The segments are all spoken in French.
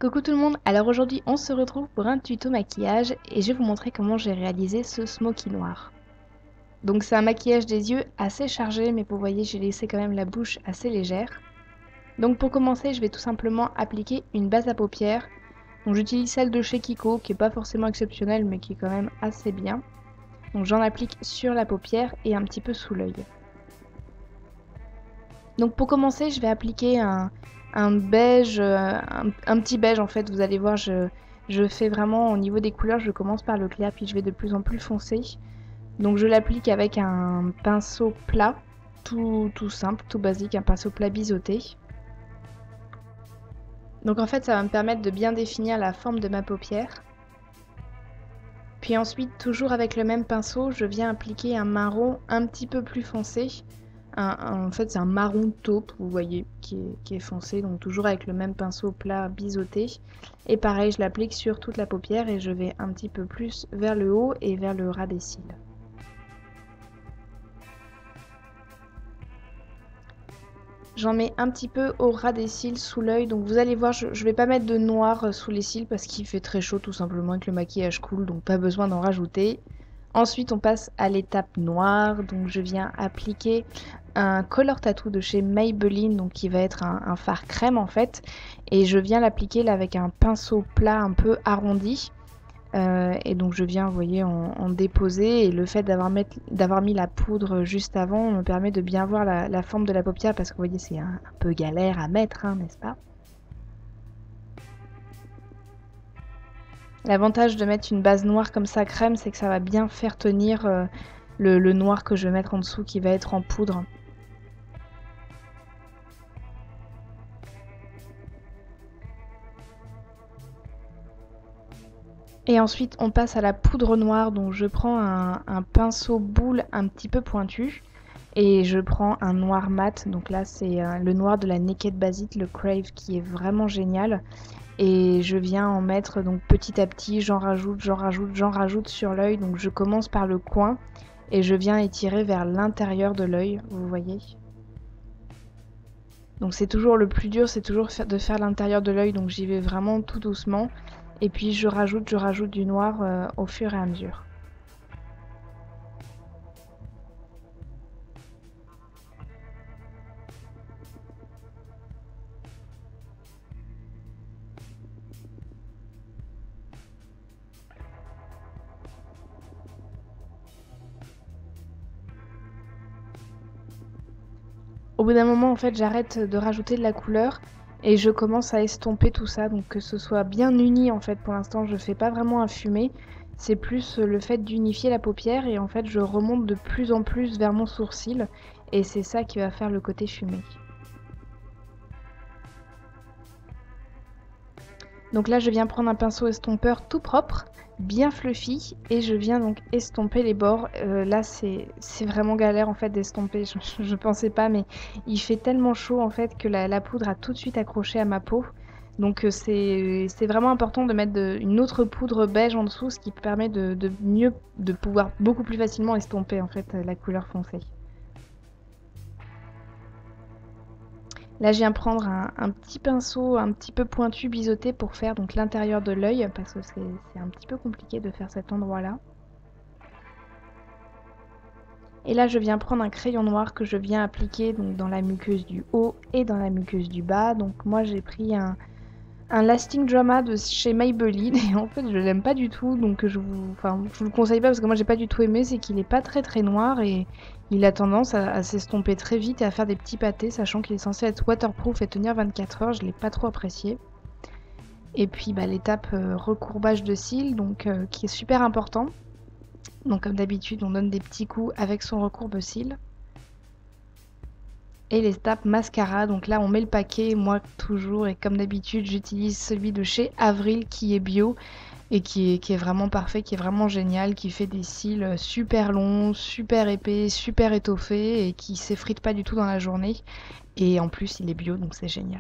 Coucou tout le monde, alors aujourd'hui on se retrouve pour un tuto maquillage et je vais vous montrer comment j'ai réalisé ce smoky noir. Donc c'est un maquillage des yeux assez chargé mais vous voyez j'ai laissé quand même la bouche assez légère. Donc pour commencer je vais tout simplement appliquer une base à paupières. Donc j'utilise celle de chez Kiko qui est pas forcément exceptionnelle mais qui est quand même assez bien. Donc j'en applique sur la paupière et un petit peu sous l'œil. Donc pour commencer je vais appliquer un beige, un petit beige en fait, vous allez voir, je fais vraiment au niveau des couleurs, je commence par le clair puis je vais de plus en plus foncé. Donc je l'applique avec un pinceau plat, tout simple, tout basique, un pinceau plat biseauté. Donc en fait ça va me permettre de bien définir la forme de ma paupière. Puis ensuite, toujours avec le même pinceau, je viens appliquer un marron un petit peu plus foncé. En fait, c'est un marron taupe, vous voyez, qui est foncé, donc toujours avec le même pinceau plat biseauté. Et pareil, je l'applique sur toute la paupière et je vais un petit peu plus vers le haut et vers le ras des cils. J'en mets un petit peu au ras des cils, sous l'œil, donc vous allez voir, je ne vais pas mettre de noir sous les cils parce qu'il fait très chaud tout simplement et que le maquillage coule, donc pas besoin d'en rajouter. Ensuite, on passe à l'étape noire, donc je viens appliquer un Color Tattoo de chez Maybelline, donc qui va être un fard crème en fait, et je viens l'appliquer là avec un pinceau plat un peu arrondi. Et donc je viens, vous voyez, en déposer, et le fait d'avoir mis la poudre juste avant me permet de bien voir la forme de la paupière parce que vous voyez c'est un peu galère à mettre, hein, n'est-ce pas? L'avantage de mettre une base noire comme ça crème, c'est que ça va bien faire tenir le noir que je vais mettre en dessous qui va être en poudre. Et ensuite, on passe à la poudre noire. Donc, je prends un pinceau boule un petit peu pointu et je prends un noir mat. Donc là, c'est le noir de la Naked Basic, le Crave, qui est vraiment génial. Et je viens en mettre donc petit à petit. J'en rajoute, j'en rajoute, j'en rajoute sur l'œil. Donc, je commence par le coin et je viens étirer vers l'intérieur de l'œil. Vous voyez? Donc, c'est toujours le plus dur, c'est toujours de faire l'intérieur de l'œil. Donc, j'y vais vraiment tout doucement. Et puis je rajoute du noir au fur et à mesure. Au bout d'un moment, en fait, j'arrête de rajouter de la couleur et je commence à estomper tout ça, donc que ce soit bien uni en fait. Pour l'instant, je fais pas vraiment un fumé, c'est plus le fait d'unifier la paupière et en fait, je remonte de plus en plus vers mon sourcil et c'est ça qui va faire le côté fumé. Donc là, je viens prendre un pinceau estompeur tout propre, bien fluffy, et je viens donc estomper les bords. Là, c'est vraiment galère en fait d'estomper. Je pensais pas, mais il fait tellement chaud en fait que la poudre a tout de suite accroché à ma peau. Donc c'est vraiment important de mettre une autre poudre beige en dessous, ce qui permet de pouvoir beaucoup plus facilement estomper en fait la couleur foncée. Là, je viens prendre un petit pinceau un petit peu pointu, biseauté pour faire donc l'intérieur de l'œil parce que c'est un petit peu compliqué de faire cet endroit-là. Et là, je viens prendre un crayon noir que je viens appliquer donc dans la muqueuse du haut et dans la muqueuse du bas. Donc moi, j'ai pris un Lasting Drama de chez Maybelline et en fait, je l'aime pas du tout. Donc je vous le conseille pas parce que moi, j'ai pas du tout aimé. C'est qu'il est pas très noir et il a tendance à s'estomper très vite et à faire des petits pâtés, sachant qu'il est censé être waterproof et tenir 24 heures. Je l'ai pas trop apprécié. Et puis bah, l'étape recourbage de cils, donc qui est super important. Donc comme d'habitude, on donne des petits coups avec son recourbe-cils. Et l'étape mascara, donc là on met le paquet, moi toujours et comme d'habitude j'utilise celui de chez Avril qui est bio et qui est vraiment parfait, qui est vraiment génial, qui fait des cils super longs, super épais, super étoffés et qui s'effrite pas du tout dans la journée. Et en plus il est bio donc c'est génial.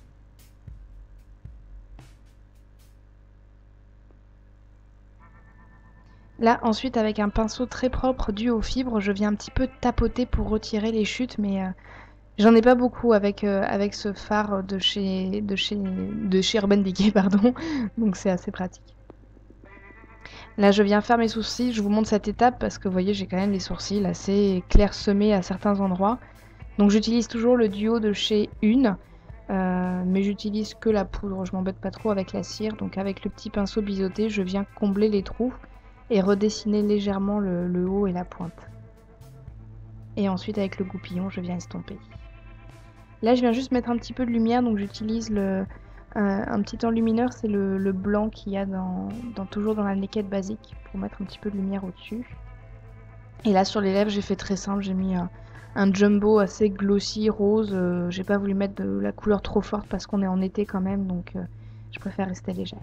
Là ensuite avec un pinceau très propre dû aux fibres, je viens un petit peu tapoter pour retirer les chutes mais J'en ai pas beaucoup avec ce fard de chez Urban Decay, pardon. Donc c'est assez pratique. Là, je viens faire mes sourcils. Je vous montre cette étape parce que vous voyez, j'ai quand même les sourcils assez clairsemés à certains endroits. Donc j'utilise toujours le duo de chez Une. Mais j'utilise que la poudre, je m'embête pas trop avec la cire. Donc avec le petit pinceau biseauté, je viens combler les trous et redessiner légèrement le haut et la pointe. Et ensuite avec le goupillon, je viens estomper. Là, je viens juste mettre un petit peu de lumière, donc j'utilise un petit enlumineur, c'est le blanc qu'il y a toujours dans la Naked basique, pour mettre un petit peu de lumière au-dessus. Et là, sur les lèvres, j'ai fait très simple, j'ai mis un jumbo assez glossy, rose. J'ai pas voulu mettre de la couleur trop forte parce qu'on est en été quand même, donc je préfère rester légère.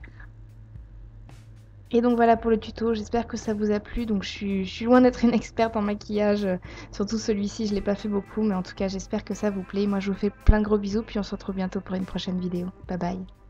Et donc voilà pour le tuto, j'espère que ça vous a plu. Donc je suis loin d'être une experte en maquillage, surtout celui-ci, je l'ai pas fait beaucoup, mais en tout cas j'espère que ça vous plaît. Moi je vous fais plein de gros bisous, puis on se retrouve bientôt pour une prochaine vidéo. Bye bye.